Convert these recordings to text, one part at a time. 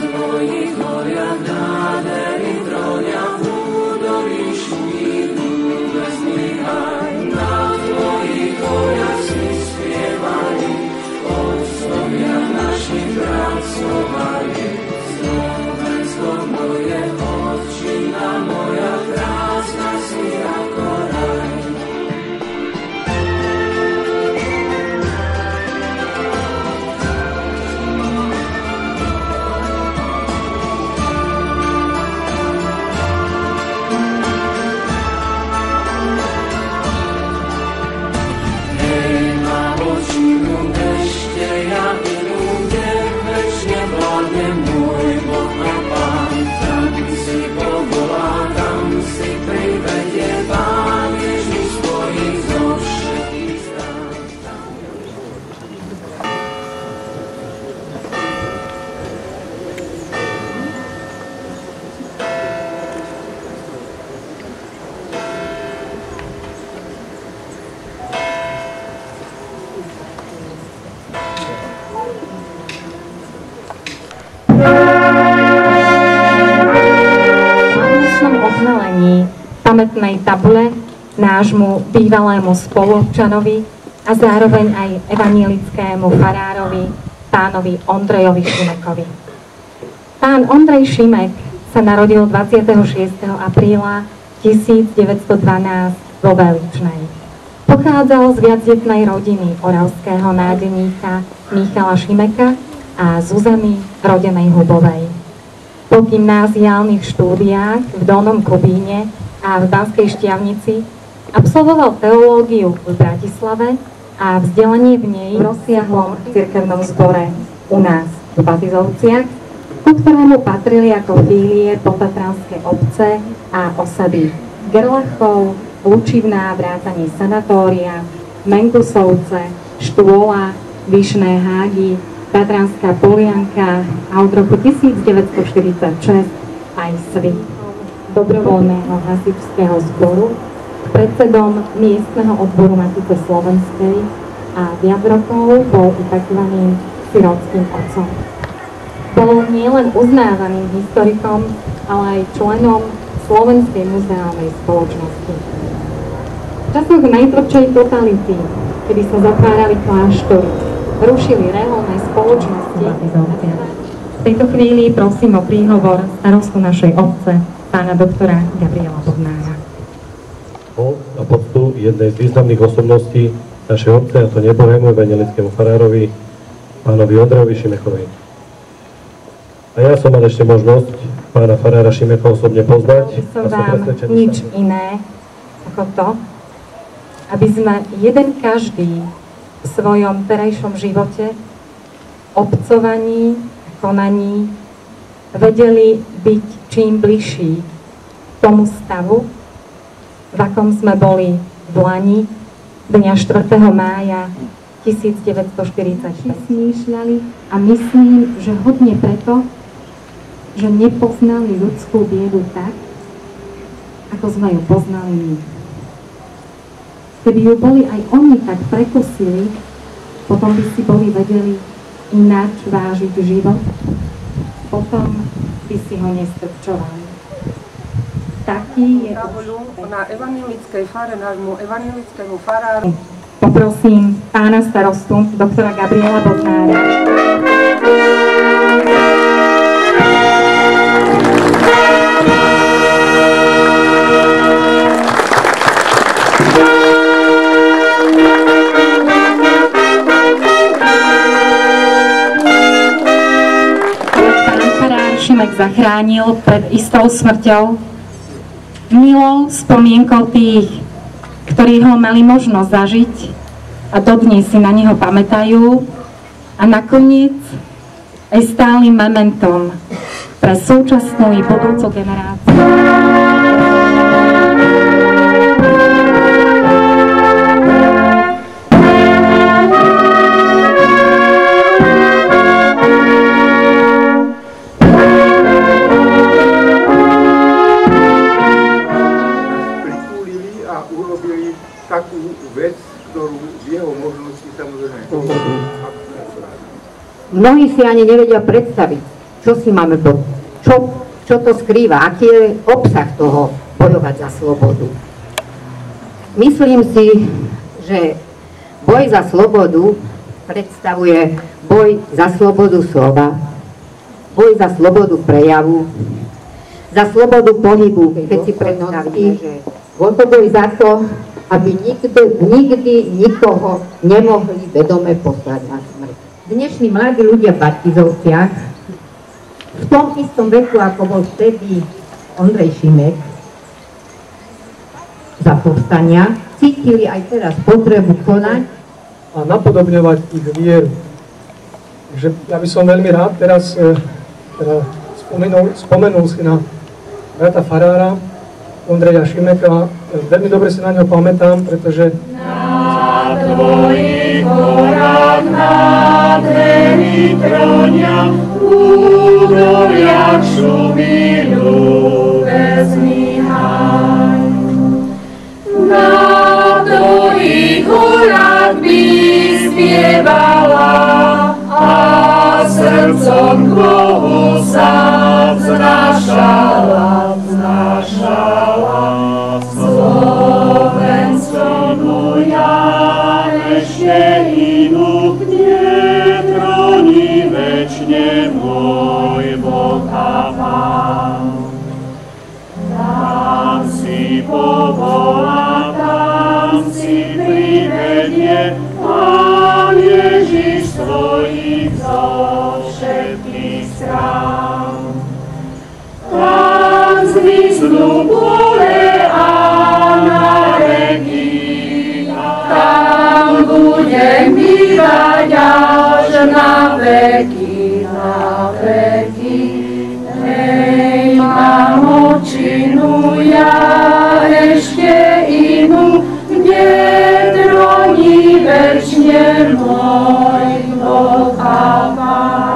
pamätnej tabule nášmu bývalému spoluobčanovi a zároveň aj evanielickému farárovi, pánovi Ondrejovi Šimekovi. Pán Ondrej Šimek sa narodil 26. apríla 1912 vo Veličnej. Pochádzal z viacdetnej rodiny oravského nádeníka Michala Šimeka a Zuzany rodenej Hubovej. Po gymnáziálnych štúdiách v Dolnom Kubíne a v Banskej Štiavnici absolvoval teológiu v Bratislave a vzdelanie v nej v rozsiahlom cirkevnom zbore u nás v Batizovciach, ku ktorému patrili ako fílie potatranské obce a osady Gerlachov, Lučivná, vrátane Sanatória, Mengusovce, Štôla, Vyšné Hágy, Tatranská Polianka a od roku 1946 aj Svit dobrovoľného hasičského zboru, predsedom miestneho odboru Matice slovenskej a viac rokov bol i takzvaným sirotským otcom. Bol nielen uznávaným historikom, ale aj členom Slovenskej muzeálnej spoločnosti. V časoch najtvrdšej totality, kedy sa zatvárali kláštory, rušili reholné spoločnosti. V tejto chvíli prosím o príhovor starostu našej obce, pána doktora Gabriela Bodnára. A poctu jednej z významných osobností našej obce, a to nebohému evanjelickému farárovi, pánovi Ondrejovi Šimekovi. A ja som mal ešte možnosť pána farára Šimeka osobne poznať. Som vám nič iné ako to, aby sme jeden každý v svojom terajšom živote, obcovaní a konaní vedeli byť čím bližší tomu stavu, v akom sme boli v Lani dňa 4. mája 1946. Smýšľali a myslím, že hodne preto, že nepoznali ľudskú biedu tak, ako sme ju poznali my. Keby ju boli aj oni tak prekusili, potom by si boli vedeli ináč vážiť život, potom by si ho nestrpčovali. Taký je na evanjelickej fare nášmu evanjelickému faráru. Poprosím pána starostu, doktora Gabriela Bodnára. Šimek zachránil pred istou smrťou, milou spomienkou tých, ktorí ho mali možnosť zažiť a dodnes si na neho pamätajú, a nakoniec aj stálym mementom pre súčasnú i budúcu generáciu. Mnohí si ani nevedia predstaviť, čo si máme, čo to skrýva, aký je obsah toho bojovať za slobodu. Myslím si, že boj za slobodu predstavuje boj za slobodu slova, boj za slobodu prejavu, za slobodu pohybu, keď si predstaví, že bol to boj za to, aby nikdy nikoho nemohli vedome poslať na smrť. Dnešní mladí ľudia v Bartizovciach v tom istom veku, ako bol vtedy Ondrej Šimek, za povstania, cítili aj teraz potrebu konať a napodobňovať ich vieru. Takže ja by som veľmi rád teraz spomenul si na brata farára Ondreja Šimeka. Veľmi dobre si na ňo pamätám, pretože na tvojich horách nádherný trónia, údol jak šumí ľúbezný háj. Na tvojich horách by spievala a srdcom k Bohu sa vznášala. Slovensko moja, ešte inú, kde tróni večne môj Boh a Pán. Tam si povolá, tam si privedie Pán Ježiš svojich zo všetkých strán. Tam zmiznú pole a na reky, tam budem bývať až na veky, na veky. Hej, mám očinu ja ešte inú, kde tróni večne môj Boh a Pán.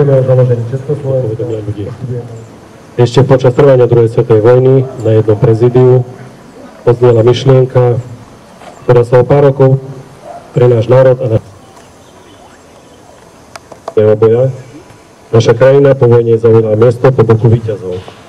Pochybujeme o založení Československa. Ešte počas trvania druhej svetovej vojny na jednom prezídiu odznela myšlienka, ktorá sa o pár rokov pre náš národ a oboja naša krajina po vojne zaujala miesto po boku víťazov.